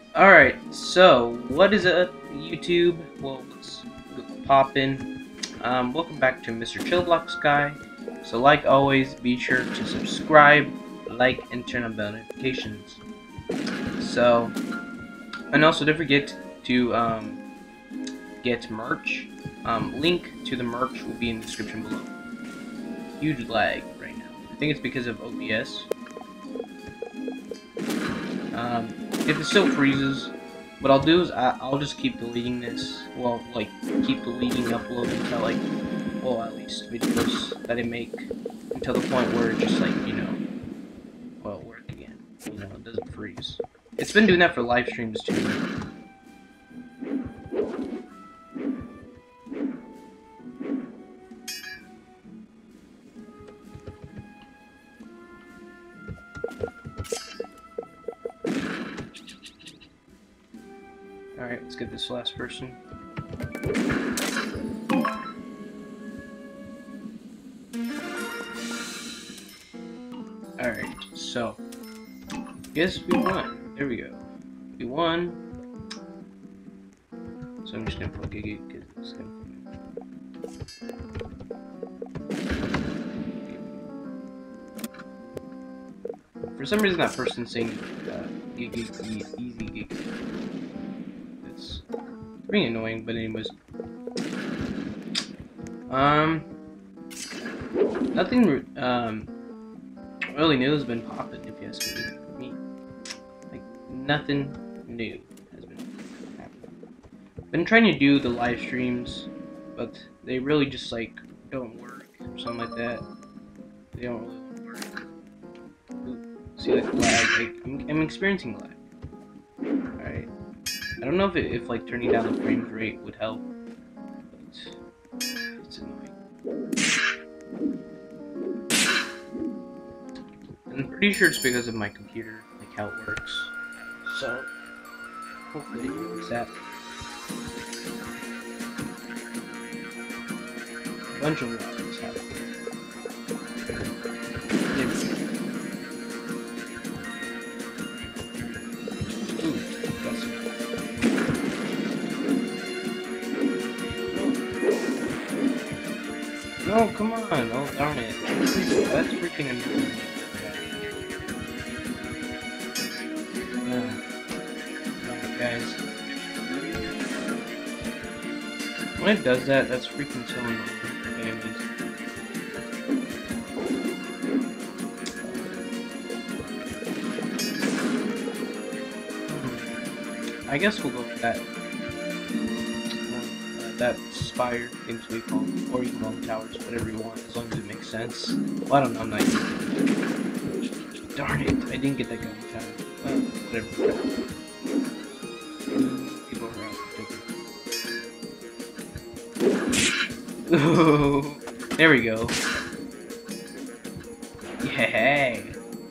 Alright, so what is up, YouTube? Well, let's pop in. Welcome back to Mr. Chillblocks Guy. So, like always, be sure to subscribe, like, and turn on bell notifications. So, and also don't forget to get merch. Link to the merch will be in the description below. Huge lag right now. I think it's because of OBS. If it still freezes, what I'll do is I'll just keep deleting this. Well, like, keep deleting uploading until, like, well, at least videos that I make until the point where it just, like, you know, well, work again. You know, it doesn't freeze. It's been doing that for live streams too. Alright, let's get this last person. Alright, so guess we won. There we go. We won. So I'm just gonna plug it because it's kind of for some reason that person's saying easy gig. It's pretty annoying, but anyways. Nothing really new has been popping, if you ask me. Like, nothing new has been happening. Been trying to do the live streams, but they really just, like, don't work or something like that. They don't really work. Ooh, see, like, lag. Like, I'm experiencing lag. Alright. I don't know if like turning down the frame rate would help, but it's annoying. I'm pretty sure it's because of my computer, like how it works. So hopefully it works that. A bunch of lags happening. Ooh, that's no, come on! Oh darn it! That's freaking annoying. Guys, when it does that, that's freaking so annoying. I guess we'll go for that. That spire things we call them, or you can call them towers, whatever you want, as long as it makes sense. Well, I don't know, I'm not. Darn it, I didn't get that guy tower. Whatever. Ooh, there we go. Yay!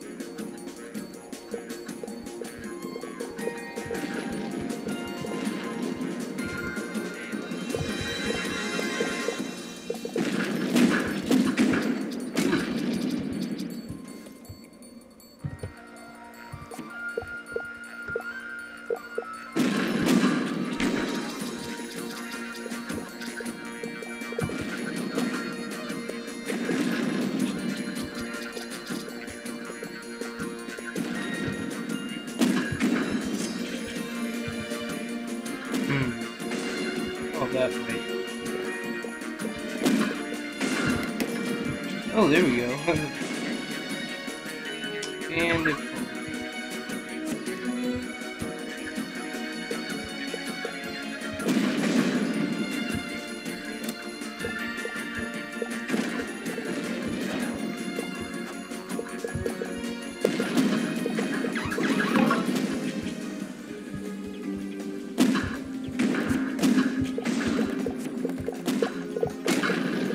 That way. Oh, there we go. And if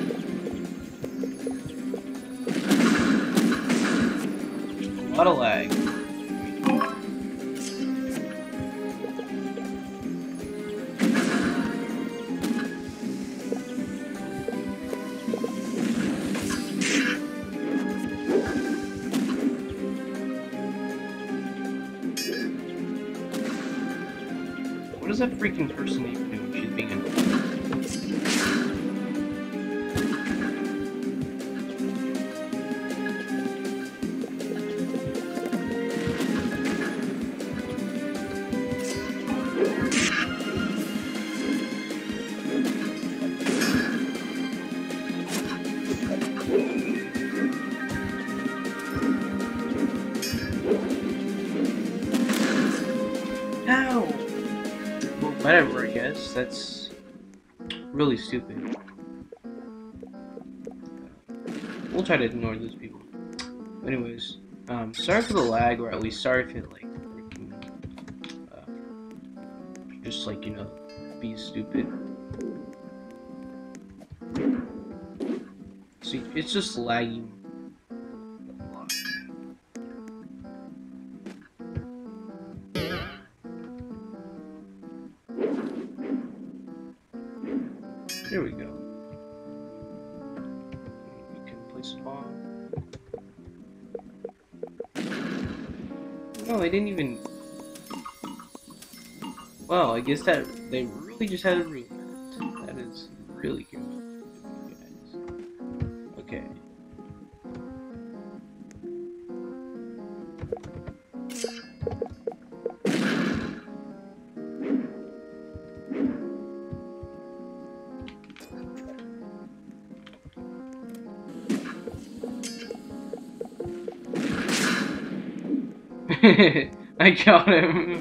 a lot of lag. What is that freaking person even doing? She's being annoying. Ow! Well, whatever, I guess. That's really stupid. We'll try to ignore those people. Anyways, sorry for the lag, or at least sorry if it, like, freaking, just, like, you know, be stupid. See, it's just lagging. There we go. You can place a bomb. No, they didn't even. Well, I guess that they really just had a room. That is really good, guys. Okay. I got him.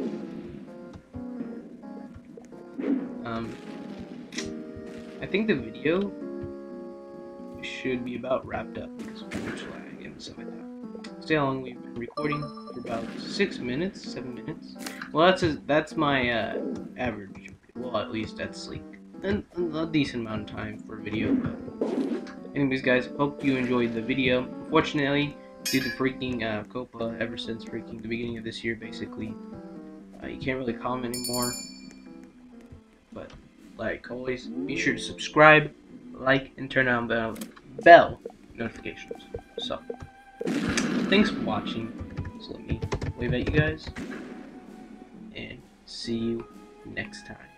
I think the video should be about wrapped up because of much lag and stuff like that. See how long we've been recording? For about 6 minutes, 7 minutes. Well, that's my average. Well, at least that's like a decent amount of time for a video. But anyways, guys, hope you enjoyed the video. Unfortunately, due to freaking Copa, ever since freaking the beginning of this year, basically, you can't really comment anymore. But like always, be sure to subscribe, like, and turn on bell notifications. So, thanks for watching. So let me wave at you guys, and see you next time.